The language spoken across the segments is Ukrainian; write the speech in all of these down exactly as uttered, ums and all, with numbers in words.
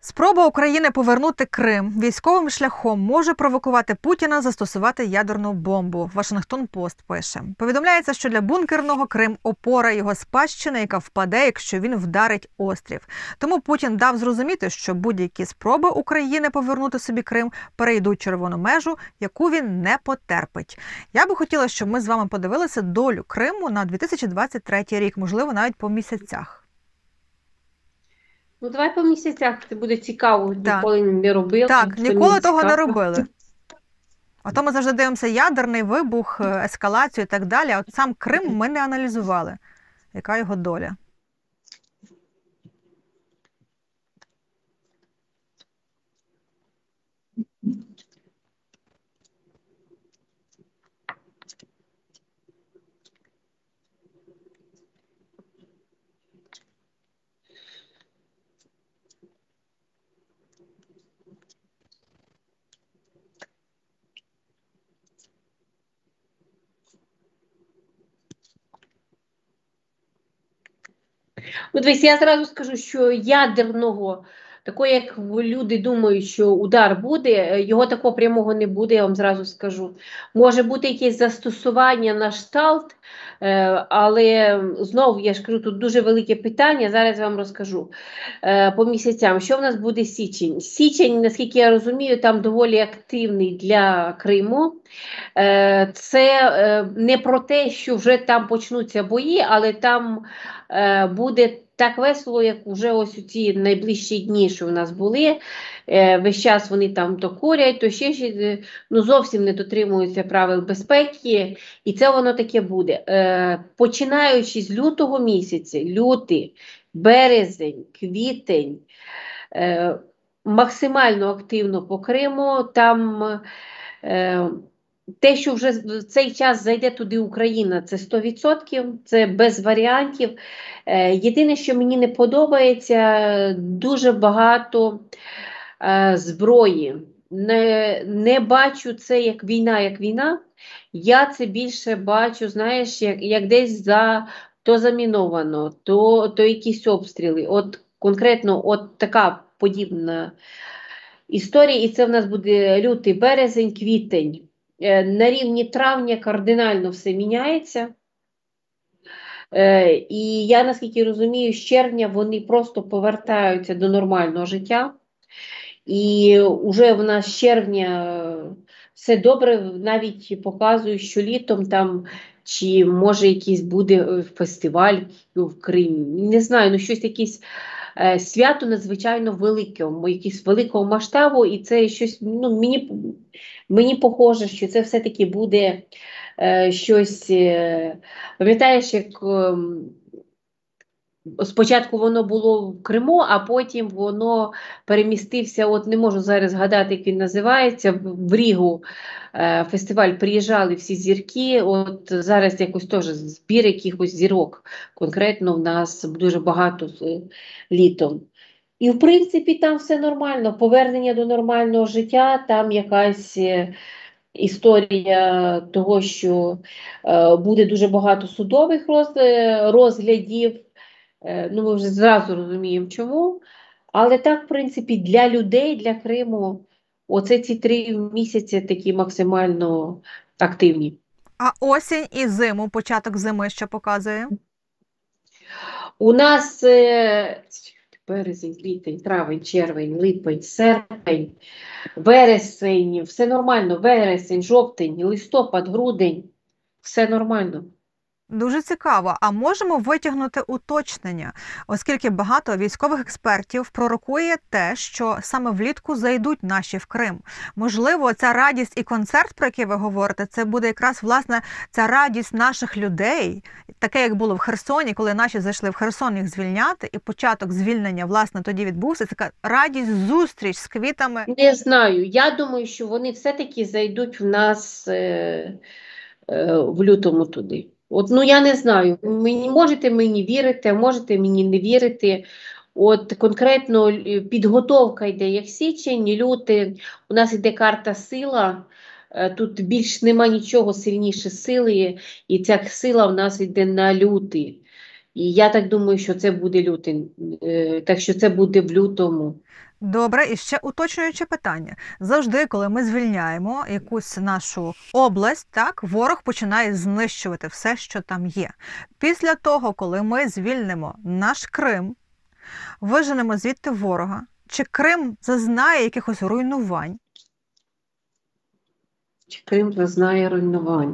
Спроба України повернути Крим військовим шляхом може провокувати Путіна застосувати ядерну бомбу. Вашингтон-Пост пише. Повідомляється, що для бункерного Крим – опора його спадщини, яка впаде, якщо він вдарить острів. Тому Путін дав зрозуміти, що будь-які спроби України повернути собі Крим перейдуть червону межу, яку він не потерпить. Я би хотіла, щоб ми з вами подивилися долю Криму на дві тисячі двадцять третій рік, можливо, навіть по місяцях. Ну, давай по місяцях, це буде цікаво, Так. ніколи не робила. Так, це ніколи мені того не цікаво. робили. А то ми завжди дивимося ядерний вибух, е, ескалацію і так далі. А от сам Крим ми не аналізували. Яка його доля? Ну, дивись, я зразу скажу, що ядерного, такого, як люди думають, що удар буде, його такого прямого не буде, я вам зразу скажу. Може бути якесь застосування на кшталт, е, але знову, я ж кажу, тут дуже велике питання, зараз я вам розкажу е, по місяцям. Що в нас буде січень? Січень, наскільки я розумію, там доволі активний для Криму. Е, Це е, не про те, що вже там почнуться бої, але там е, буде так весело, як вже ось у ці найближчі дні, що в нас були. Е, Весь час вони там то курять, то ще щось, ну зовсім не дотримуються правил безпеки, і це воно таке буде. Е, Починаючи з лютого місяця, лютий, березень, квітень, е, максимально активно по Криму, там е, те, що вже в цей час зайде туди Україна, це сто відсотків, це без варіантів. Е, Єдине, що мені не подобається, дуже багато е, зброї. Не, не бачу це як війна, як війна. Я це більше бачу, знаєш, як, як десь за то заміновано, то, то якісь обстріли. От конкретно от така подібна історія, і це в нас буде лютий, березень, квітень. Е, На рівні травня кардинально все міняється. Е, І я, наскільки розумію, з червня вони просто повертаються до нормального життя. І вже в нас з червня все добре, навіть показують, що літом там, чи може якийсь буде фестиваль в Кримі. Не знаю, ну щось якесь е, свято надзвичайно велике, якесь великого масштабу, і це щось, ну, мені, мені похоже, що це все-таки буде е, щось, е, пам'ятаєш, як е, спочатку воно було в Криму, а потім воно перемістився, от не можу зараз згадати, як він називається, в Рігу е, фестиваль приїжджали всі зірки, от зараз якось теж збір якихось зірок, конкретно в нас дуже багато з літом. І в принципі там все нормально, повернення до нормального життя, там якась е, історія того, що е, буде дуже багато судових роз, е, розглядів. Е, Ну, ми вже зразу розуміємо, чому. Але так, в принципі, для людей, для Криму, оце ці три місяці такі максимально активні. А осінь і зиму, початок зими, що показує? У нас е, березень, квітень, травень, червень, липень, серпень, вересень, все нормально, вересень, жовтень, листопад, грудень, все нормально. Дуже цікаво. А можемо витягнути уточнення, оскільки багато військових експертів пророкує те, що саме влітку зайдуть наші в Крим. Можливо, ця радість і концерт, про який ви говорите, це буде якраз, власне, ця радість наших людей, таке, як було в Херсоні, коли наші зайшли в Херсон їх звільняти, і початок звільнення, власне, тоді відбувся. Це така радість, зустріч з квітами. Не знаю. Я думаю, що вони все-таки зайдуть в нас е, е, в лютому туди. От, ну я не знаю. Мені можете мені вірити, можете мені не вірити. От конкретно е, підготовка йде як січень, лютий. У нас йде карта сила. Е, Тут більш нема нічого сильніше сили, і ця сила в нас йде на лютий. І я так думаю, що це буде лютий. Е, Так що це буде в лютому. Добре, і ще уточнююче питання. Завжди, коли ми звільняємо якусь нашу область, так, ворог починає знищувати все, що там є. Після того, коли ми звільнимо наш Крим, виженемо звідти ворога, чи Крим зазнає якихось руйнувань? Чи Крим зазнає руйнувань?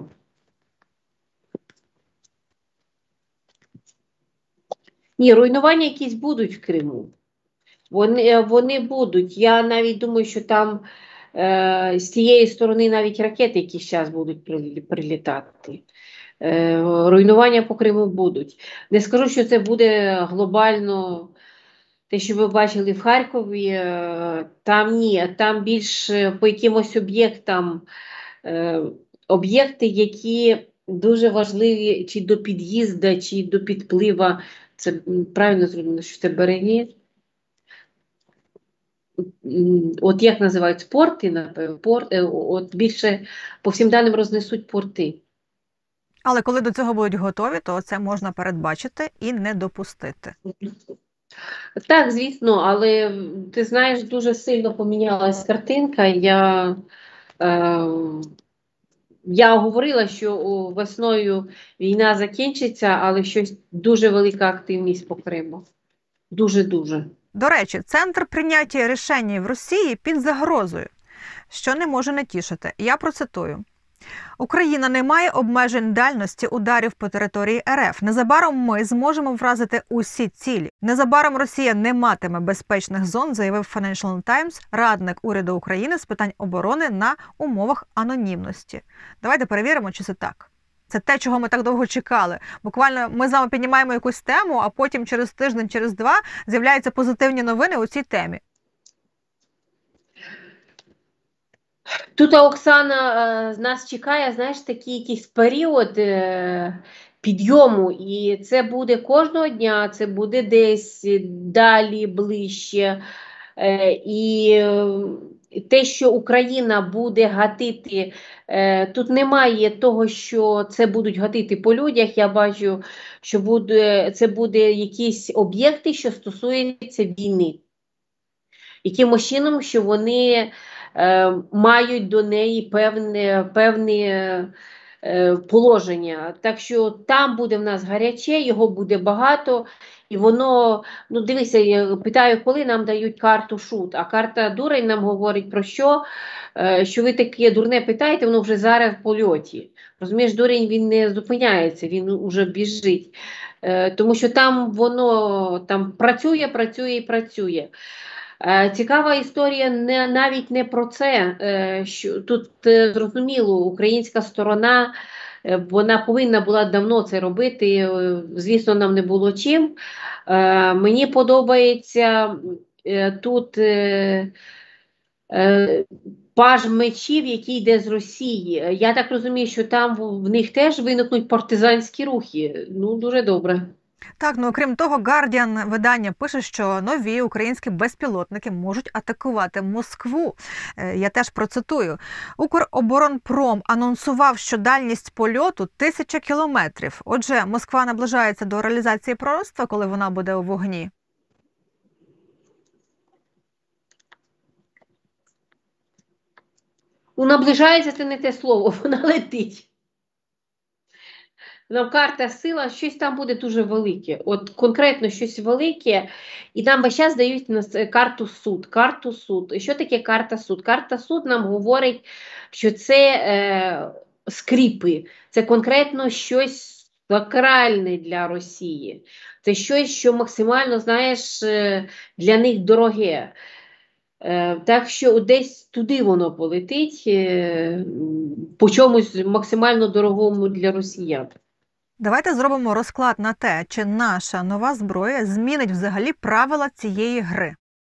Ні, руйнування якісь будуть в Криму. Вони, вони будуть. Я навіть думаю, що там е, з цієї сторони навіть ракети якийсь час будуть прилітати. Е, руйнування по Криму будуть. Не скажу, що це буде глобально. Те, що ви бачили в Харкові, е, там ні, там більш по якимось об'єктам, е, об'єкти, які дуже важливі чи до під'їзду, чи до підплива. Це правильно зроблено, що це береги. От як називають порти, напевно, порт, от більше по всім даним рознесуть порти. Але коли до цього будуть готові, то це можна передбачити і не допустити. Так, звісно, але ти знаєш, дуже сильно помінялась картинка. Я, е, я говорила, що весною війна закінчиться, але щось дуже велика активність по Криму. Дуже-дуже. До речі, центр прийняття рішень в Росії під загрозою, що не може не тішити. Я процитую. Україна не має обмежень дальності ударів по території РФ. Незабаром ми зможемо вразити усі цілі. Незабаром Росія не матиме безпечних зон, заявив Financial Times, радник уряду України з питань оборони на умовах анонімності. Давайте перевіримо, чи це так. Це те, чого ми так довго чекали. Буквально ми з вами піднімаємо якусь тему, а потім через тиждень, через два з'являються позитивні новини у цій темі. Тут Оксана з нас чекає, знаєш, такий якийсь період підйому, і це буде кожного дня, це буде десь далі, ближче. І те, що Україна буде гатити, тут немає того, що це будуть гатити по людях. Я бачу, що буде, це буде якісь об'єкти, що стосуються війни. Якимось чином, що вони е, мають до неї певне, певне е, положення. Так що там буде в нас гаряче, його буде багато. І воно, ну дивися, я питаю, коли нам дають карту шут, а карта дурень нам говорить про що, е, що ви таке дурне питаєте, воно вже зараз в польоті. Розумієш, дурень він не зупиняється, він вже біжить. Е, тому що там воно там працює, працює і працює. Цікава історія не, навіть не про це, що тут зрозуміло, українська сторона, вона повинна була давно це робити, звісно, нам не було чим. Мені подобається тут паж мечів, який йде з Росії. Я так розумію, що там в них теж виникнуть партизанські рухи. Ну, дуже добре. Так, ну окрім того, Guardian видання пише, що нові українські безпілотники можуть атакувати Москву. Я теж процитую. Укроборонпром анонсував, що дальність польоту тисяча кілометрів. Отже, Москва наближається до реалізації пророцтва, коли вона буде у вогні. Ну, наближається – це не те слово, вона летить. Нам карта сила, щось там буде дуже велике. От конкретно щось велике, і нам весь час дають на карту суд. Карту суд. І що таке карта суд? Карта суд нам говорить, що це е, скріпи, це конкретно щось сакральне для Росії. Це щось, що максимально, знаєш, для них дороге. Е, так що десь туди воно полетить, е, по чомусь максимально дорогому для росіян. Давайте зробимо розклад на те, чи наша нова зброя змінить взагалі правила цієї гри.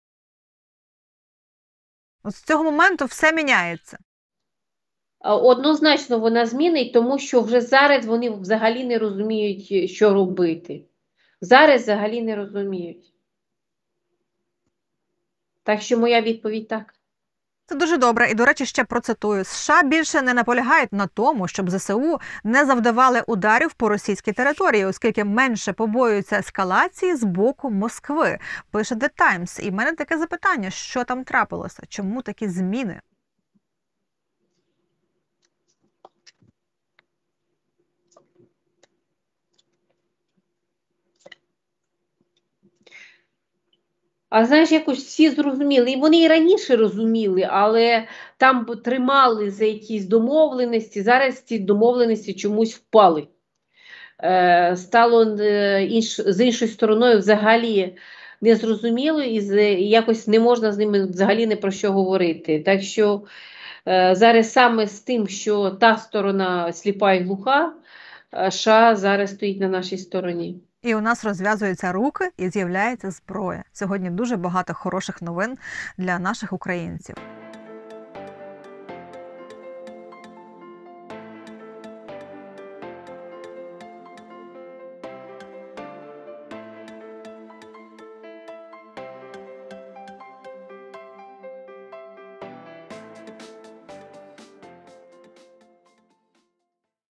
От з цього моменту все міняється. Однозначно вона змінить, тому що вже зараз вони взагалі не розуміють, що робити. Зараз взагалі не розуміють. Так що моя відповідь так. Це дуже добре. І, до речі, ще процитую. США більше не наполягають на тому, щоб ЗСУ не завдавали ударів по російській території, оскільки менше побоюються ескалації з боку Москви, пише The Times. І в мене таке запитання, що там трапилося? Чому такі зміни? А знаєш, якось всі зрозуміли, і вони і раніше розуміли, але там тримали за якісь домовленості, зараз ці домовленості чомусь впали. Е, стало е, інш, з іншою стороною взагалі незрозуміло, і з, якось не можна з ними взагалі не про що говорити. Так що е, зараз саме з тим, що та сторона сліпа і глуха, е, США зараз стоїть на нашій стороні. І у нас розв'язуються руки і з'являється зброя. Сьогодні дуже багато хороших новин для наших українців.